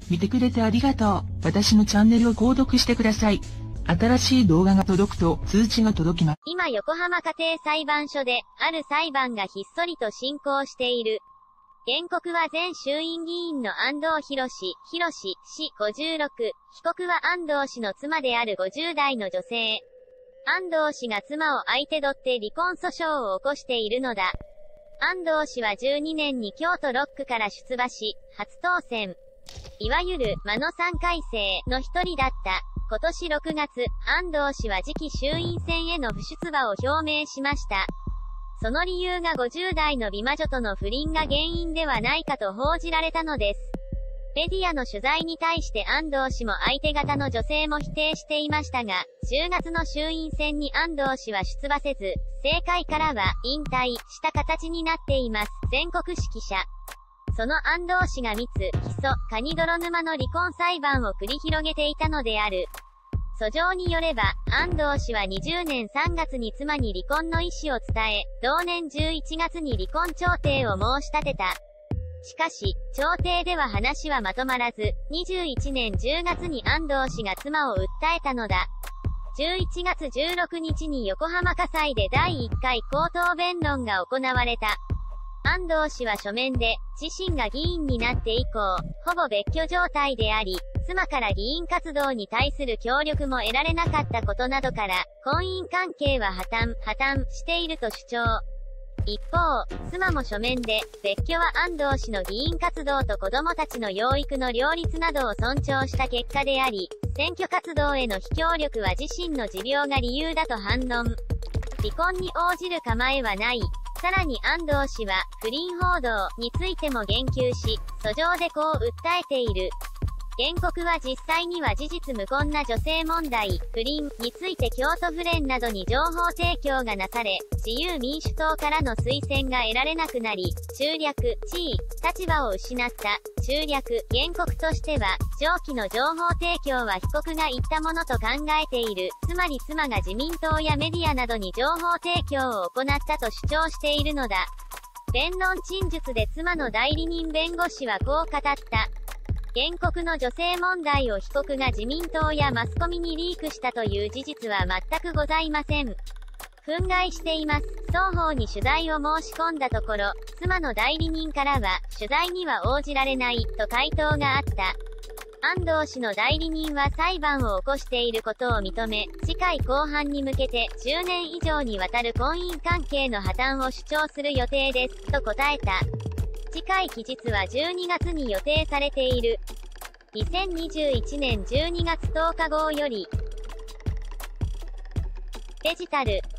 見てくれてありがとう。私のチャンネルを購読してください。新しい動画が届くと通知が届きます。 今横浜家庭裁判所で、ある裁判がひっそりと進行している。原告は前衆院議員の安藤博氏、氏56。被告は安藤氏の妻である50代の女性。安藤氏が妻を相手取って離婚訴訟を起こしているのだ。安藤氏は12年に京都6区から出馬し、初当選。いわゆる、魔の3回生の一人だった。今年6月、安藤氏は次期衆院選への不出馬を表明しました。その理由が50代の美魔女との不倫が原因ではないかと報じられたのです。メディアの取材に対して安藤氏も相手方の女性も否定していましたが、10月の衆院選に安藤氏は出馬せず、政界からは引退した形になっています。全国指揮者。その安藤氏が密、起訴、カニ泥沼の離婚裁判を繰り広げていたのである。訴状によれば、安藤氏は20年3月に妻に離婚の意思を伝え、同年11月に離婚調停を申し立てた。しかし、調停では話はまとまらず、21年10月に安藤氏が妻を訴えたのだ。11月16日に横浜家裁で第1回口頭弁論が行われた。安藤氏は書面で、自身が議員になって以降、ほぼ別居状態であり、妻から議員活動に対する協力も得られなかったことなどから、婚姻関係は破綻していると主張。一方、妻も書面で、別居は安藤氏の議員活動と子供たちの養育の両立などを尊重した結果であり、選挙活動への非協力は自身の持病が理由だと反論。離婚に応じる構えはない。さらに安藤氏は、不倫報道についても言及し、訴状でこう訴えている。原告は実際には事実無根な女性問題、不倫について京都府連などに情報提供がなされ、自由民主党からの推薦が得られなくなり、中略、地位、立場を失った。中略、原告としては、上記の情報提供は被告が言ったものと考えている。つまり妻が自民党やメディアなどに情報提供を行ったと主張しているのだ。弁論陳述で妻の代理人弁護士はこう語った。原告の女性問題を被告が自民党やマスコミにリークしたという事実は全くございません。憤慨しています。双方に取材を申し込んだところ、妻の代理人からは、取材には応じられない、と回答があった。安藤氏の代理人は裁判を起こしていることを認め、次回公判に向けて10年以上にわたる婚姻関係の破綻を主張する予定です、と答えた。次回期日は12月に予定されている。2021年12月10日号より。デジタル